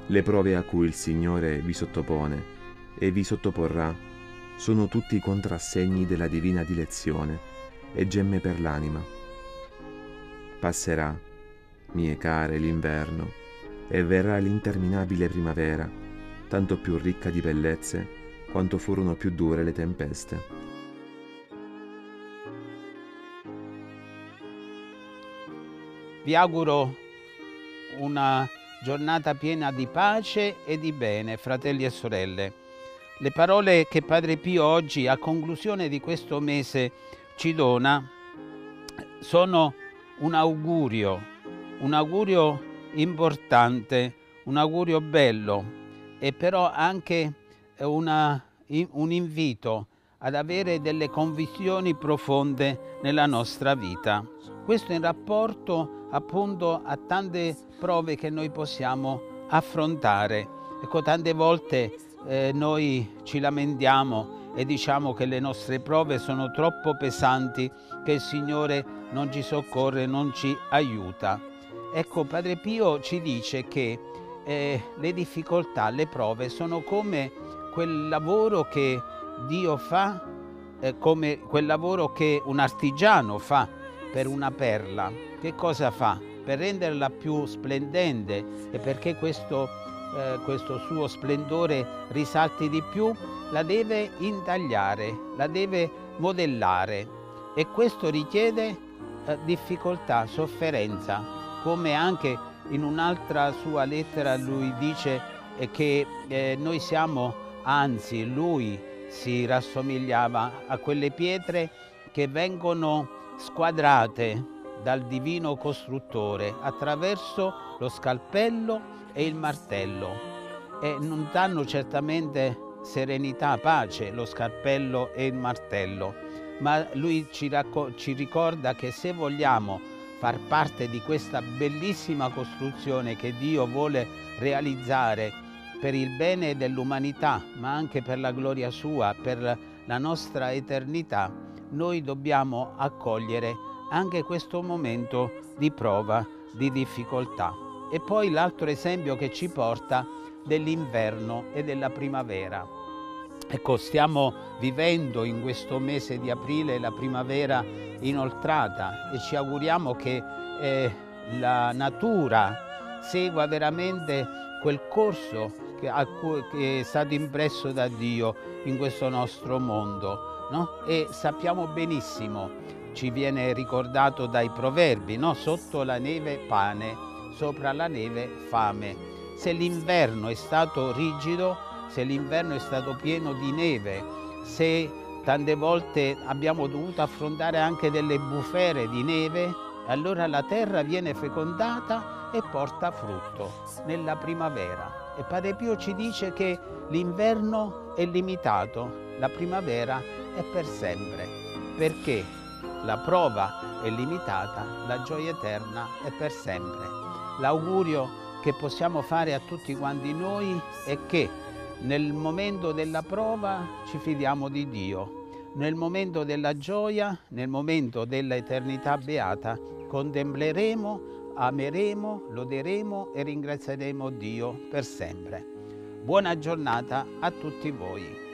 Le prove a cui il Signore vi sottopone e vi sottoporrà sono tutti contrassegni della divina dilezione e gemme per l'anima. Passerà, mie care, l'inverno e verrà l'interminabile primavera, tanto più ricca di bellezze quanto furono più dure le tempeste. Vi auguro una giornata piena di pace e di bene, fratelli e sorelle. Le parole che Padre Pio oggi, a conclusione di questo mese, ci dona sono un augurio importante, un augurio bello, e però anche un invito ad avere delle convinzioni profonde nella nostra vita. Questo in rapporto appunto a tante prove che noi possiamo affrontare. Ecco, tante volte noi ci lamentiamo e diciamo che le nostre prove sono troppo pesanti, che il Signore non ci soccorre, non ci aiuta. Ecco, Padre Pio ci dice che le difficoltà, le prove sono come quel lavoro che Dio fa, come quel lavoro che un artigiano fa per una perla. Che cosa fa? Per renderla più splendente e perché questo suo splendore risalti di più, la deve intagliare, la deve modellare, e questo richiede difficoltà, sofferenza, come anche in un'altra sua lettera lui dice che noi siamo, anzi lui si rassomigliava a quelle pietre che vengono squadrate dal divino costruttore attraverso lo scalpello e il martello, e non danno certamente serenità, pace lo scalpello e il martello, ma lui ci ricorda che se vogliamo far parte di questa bellissima costruzione che Dio vuole realizzare per il bene dell'umanità, ma anche per la gloria sua, per la nostra eternità, noi dobbiamo accogliere anche questo momento di prova, di difficoltà. E poi l'altro esempio che ci porta dell'inverno e della primavera. Ecco, stiamo vivendo in questo mese di aprile la primavera inoltrata e ci auguriamo che la natura segua veramente quel corso che è stato impresso da Dio in questo nostro mondo, no? E sappiamo benissimo, ci viene ricordato dai proverbi, no? Sotto la neve pane, sopra la neve fame. Se l'inverno è stato rigido, se l'inverno è stato pieno di neve, se tante volte abbiamo dovuto affrontare anche delle bufere di neve, allora la terra viene fecondata e porta frutto nella primavera. E Padre Pio ci dice che l'inverno è limitato, la primavera è per sempre, perché la prova è limitata, la gioia eterna è per sempre. L'augurio che possiamo fare a tutti quanti noi è che nel momento della prova ci fidiamo di Dio, nel momento della gioia, nel momento dell'eternità beata, contempleremo, ameremo, loderemo e ringrazieremo Dio per sempre. Buona giornata a tutti voi.